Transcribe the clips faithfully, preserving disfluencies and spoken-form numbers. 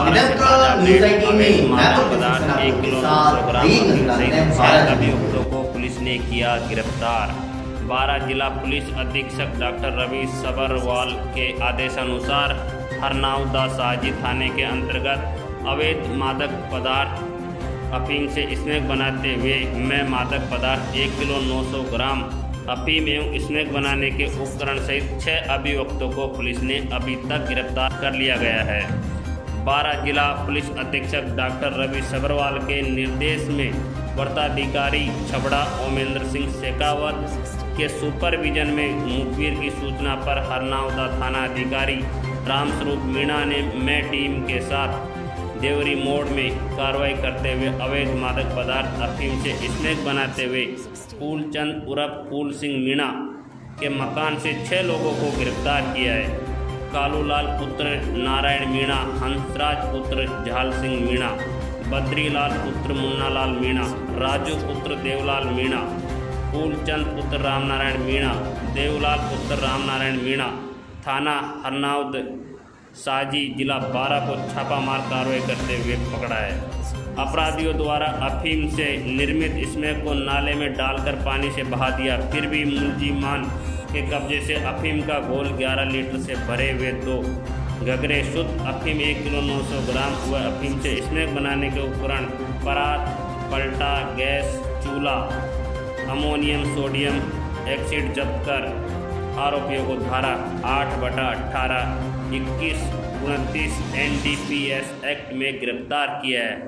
एक किलो नौ सौ ग्राम सहित छह अभियुक्तों को पुलिस ने किया गिरफ्तार। बारह जिला पुलिस अधीक्षक डॉक्टर रवि सबरवाल के आदेशानुसार हरनाउदा साजी थाने के अंतर्गत अवैध मादक पदार्थ अफीम से स्नैक बनाते हुए में मादक पदार्थ एक किलो नौ सौ ग्राम अफीम एवं स्नैक बनाने के उपकरण सहित छह अभियुक्तों को पुलिस ने अभी तक गिरफ्तार कर लिया गया है। बारह जिला पुलिस अधीक्षक डॉक्टर रवि सबरवाल के निर्देश में वरिष्ठाधिकारी छबड़ा ओमेंद्र सिंह शेखावत के सुपरविजन में मुखबिर की सूचना पर हरनाउदा थाना अधिकारी रामस्वरूप मीणा ने मैं टीम के साथ देवरी मोड़ में कार्रवाई करते हुए अवैध मादक पदार्थ अफीम से स्नैक बनाते हुए फूलचंद उर्फ फूल सिंह मीणा के मकान से छह लोगों को गिरफ्तार किया है। कालूलाल पुत्र नारायण मीणा, हंसराज पुत्र झाल सिंह मीणा, बद्रीलाल पुत्र मुन्नालाल मीणा, राजू पुत्र देवलाल मीणा, फूलचंद पुत्र रामनारायण मीणा, देवलाल पुत्र रामनारायण मीणा। थाना हरनाउद साजी जिला बारह को छापामार कार्रवाई करते हुए पकड़ा है। अपराधियों द्वारा अफीम से निर्मित स्मैक को नाले में डालकर पानी से बहा दिया, फिर भी मुलजिमान के कब्जे से अफीम का घोल ग्यारह लीटर से भरे हुए दो गगरे शुद्ध अफीम एक किलो नौ सौ ग्राम व अफीम से स्नैक बनाने के उपकरण परात, पलटा, गैस, चूल्हा, अमोनियम सोडियम एक्सिड जब्त कर आरोपियों को धारा आठ बटा अट्ठारह इक्कीस उनतीस N D P S act में गिरफ्तार किया है।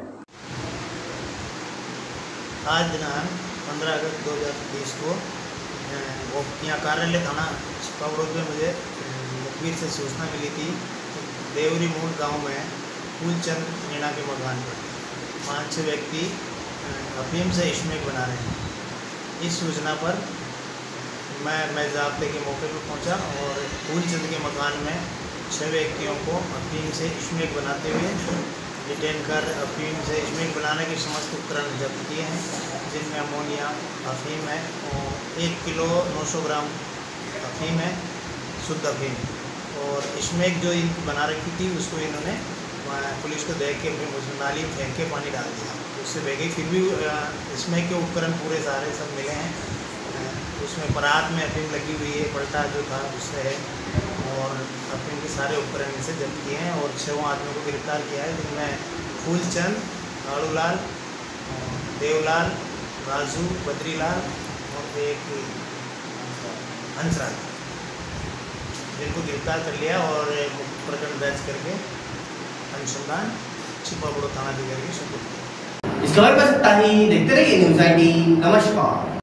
आज दिनांक पंद्रह अगस्त दो हज़ार बीस को यहाँ कार्यालय थाना छिपावड़ोद में मुझे मुखबिर से सूचना मिली थी। देवरी मोड़ गांव में फूलचंद मीणा के मकान पर पाँच छः व्यक्ति अफीम से स्नैक बना रहे हैं। इस सूचना पर मैं मैं ज़ाब्ते के मौके पर पहुंचा और फूलचंद के मकान में छः व्यक्तियों को अफीम से स्नैक बनाते हुए डिटेन कर अफीम से स्नैक बनाने के समस्त उपकरण जब्त किए हैं, जिनमें अमोनिया अफीम है और एक किलो नौ सौ ग्राम अफीम है, शुद्ध अफीम। और स्नैक जो इन बना रखी थी उसको इन्होंने पुलिस को देख के फिर उसमें नाली में फेंक के पानी डाल दिया, उससे बह गई। फिर भी स्नैक के उपकरण पूरे सारे सब मिले हैं। उसमें परात में अफीम लगी हुई है, पलटा जो था उससे है, और अफीम के सारे उपकरण इनसे जब्त किए हैं और छः आदमियों को गिरफ्तार किया है, जिनमें फूलचंद, कालूलाल, देवलाल, राजू, बद्रीलाल और एक हंसराज, जिनको गिरफ्तार कर लिया और प्रकरण दर्ज करके अनुसंधान छिपावड़ोद थाना अधिकारी को सुपुर्द किया। इस खबर पर सत्ता ही देखते रहिए न्यूज़ आई डी। नमस्कार।